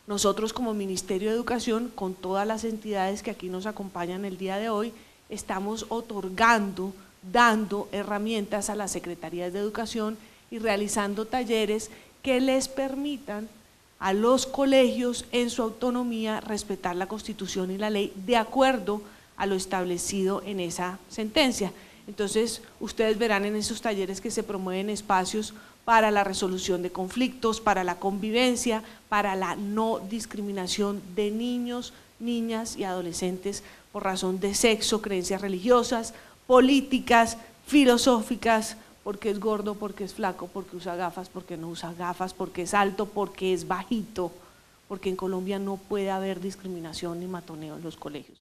Nosotros como Ministerio de Educación, con todas las entidades que aquí nos acompañan el día de hoy, estamos otorgando, dando herramientas a las secretarías de educación y realizando talleres que les permitan a los colegios en su autonomía respetar la Constitución y la ley de acuerdo a lo establecido en esa sentencia. Entonces, ustedes verán en esos talleres que se promueven espacios para la resolución de conflictos, para la convivencia, para la no discriminación de niños, niñas y adolescentes por razón de sexo, creencias religiosas, políticas, filosóficas, porque es gordo, porque es flaco, porque usa gafas, porque no usa gafas, porque es alto, porque es bajito, porque en Colombia no puede haber discriminación ni matoneo en los colegios.